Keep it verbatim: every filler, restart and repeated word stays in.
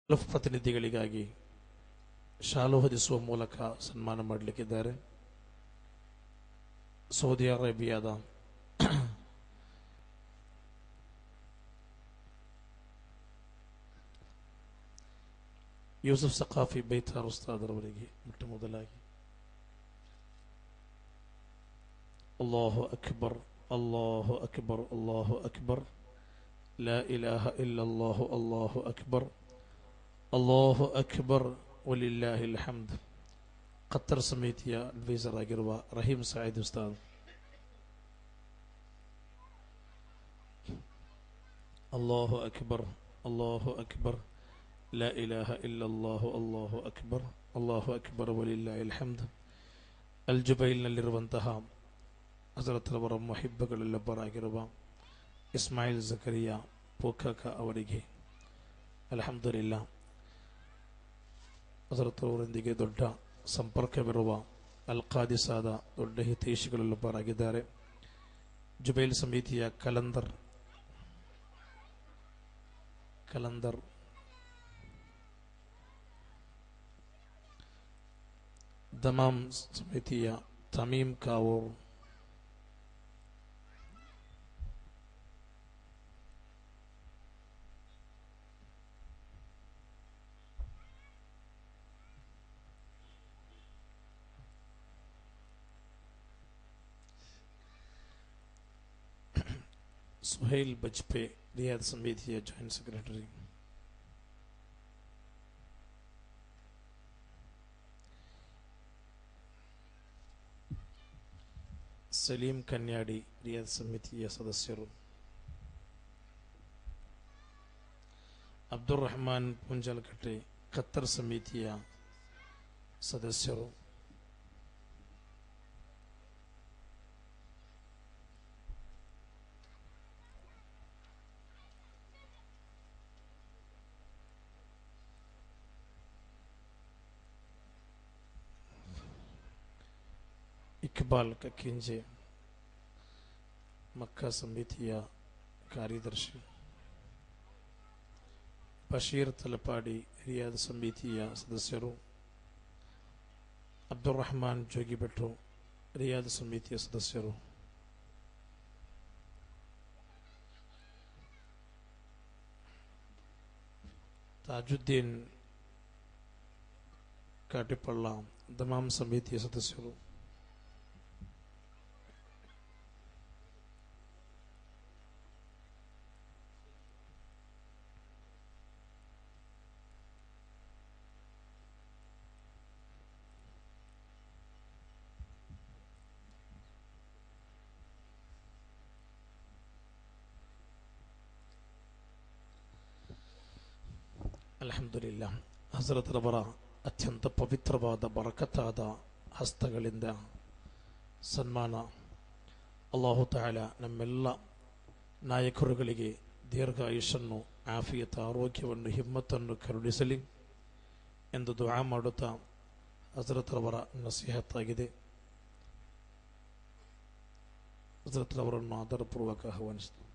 Gulf ಪ್ರತಿನಿಧಿಗಳಿಗಾಗಿ ಶಾಲು ಹೊದಿಸುವ ಮೂಲಕ ಸನ್ಮಾನ ಮಾಡಲಿಕ್ಕಿದ್ದಾರೆ. Saudi ಅರೇಬಿಯಾದ ಯೂಸುಫ್ ಸಖಾಫಿ ಬೈತಾರ್ ಉಸ್ತಾದರವರಿಗೆ ಮೊಟ್ಟ ಮೊದಲಾಗಿ ಅಲ್ಲಾಹು ಅಕ್ಬರ್ ಅಲ್ಲಾಹು ಅಕ್ಬರ್ ಅಲ್ಲಾಹು ಅಕ್ಬರ್ ಲಾ ಇಲಾಹ ಇಲ್ಲಲ್ಲಾಹು ಅಲ್ಲಾಹು ಅಕ್ಬರ್ ಅಲ್ಲಾಹು ಅಕ್ಬರ್ ವಲಿಲ್ಲಾಹಿಲ್ ಹಮ್ದ್. ಖತ್ತರ್ ಸಮಿತಿಯ ಅಡ್ವೈಸರ್ ಆಗಿರುವ ರಹೀಂ ಸಾಯಿದ್ ಉಸ್ತಾದ್. ಅಲ್ಲಾಹು ಅಕ್ಬರ್ ಅಲ್ಲಾಹು ಅಕ್ಬರ್ ಲಾ ಇಲಾಹ ಇಲ್ಲಲ್ಲಾಹು ಅಲ್ಲಾಹು ಅಕ್ಬರ್ ಅಲ್ಲಾಹು ಅಕ್ಬರ್ ವಲಿಲ್ಲಾಹಿಲ್ ಹಮ್ದ್. ಅಲ್ ಜುಬೈಲ್ನಲ್ಲಿರುವಂತಹ ಹಜರತ್ ರವರ ಮುಹಿಬ್ಬಗಳಲ್ಲೊಬ್ಬರಾಗಿರುವ ಇಸ್ಮಾಯಿಲ್ ಜಕರಿಯಾ ಪೋಖಕ ಅವರಿಗೆ ಅಲ್ಹಮ್ದುಲಿಲ್ಲಾ ಹಜರತ್ ಅವರೊಂದಿಗೆ ದೊಡ್ಡ ಸಂಪರ್ಕವಿರುವ ಅಲ್ ಖಾದಿಸಾದ ದೊಡ್ಡ ಹಿತೈಷಿಗಳಲ್ಲೊಬ್ಬರಾಗಿದ್ದಾರೆ. ಜುಬೈಲ್ ಸಮಿತಿಯ ಕಲಂದರ್ ಕಲಂದರ್ ದಮಾಮ್ ಸಮಿತಿಯ ತಮೀಮ್ ಕಾವೂರ್, ಸುಹೈಲ್ ಬಜ್ಪೆ ರಿಯಾದ್ ಸಮಿತಿಯ joint secretary, Saleem Kanyadi Riyadh ಸಮಿತಿಯ ಸದಸ್ಯರು, ಅಬ್ದುಲ್ ರಹಮಾನ್ ಪುಂಜಲ್ಕಟ್ಟೆ ಖತ್ತರ್ ಸಮಿತಿಯ ಸದಸ್ಯರು, ಇಕ್ಬಾಲ್ ಕಕ್ಕಿಂಜೆ ಮಕ್ಕಾ ಸಮಿತಿಯ ಕಾರ್ಯದರ್ಶಿ, ಬಶೀರ್ ತಲಪಾಡಿ ರಿಯಾದ್ ಸಮಿತಿಯ ಸದಸ್ಯರು, ಅಬ್ದುಲ್ ರಹಮಾನ್ ಜೋಗಿಬೆಟ್ಟು ರಿಯಾದ್ ಸಮಿತಿಯ ಸದಸ್ಯರು, ತಾಜುದ್ದೀನ್ ಕಾಟಿಪಳ್ಳ ದಮಾಮ್ ಸಮಿತಿಯ ಸದಸ್ಯರು, ಅಲ್ಹಮ್ದುಲಿಲ್ಲಾ ಹಜರತ್ ರವರ ಅತ್ಯಂತ ಪವಿತ್ರವಾದ ಬರಕತ್ತಾದ ಹಸ್ತಗಳಿಂದ ಸನ್ಮಾನ. ಅಲ್ಲಾಹು ತಆಲಾ ನಮ್ಮೆಲ್ಲ ನಾಯಕರುಗಳಿಗೆ ದೀರ್ಘಾಯುಷನ್ನು, ಆಫಿಯತ, ಆರೋಗ್ಯವನ್ನು, ಹಿಮ್ಮತ್ತನ್ನು ಕರುಣಿಸಲಿ ಎಂದು ದುಆ ಮಾಡುತ್ತಾ ಹಜರತ್ ರವರ ನಸೀಹತ್ತಾಗಿದೆ. ಹಜರತ್ ರವರನ್ನು ಆದರಪೂರ್ವಕ ಆಹ್ವಾನಿಸಿದರು.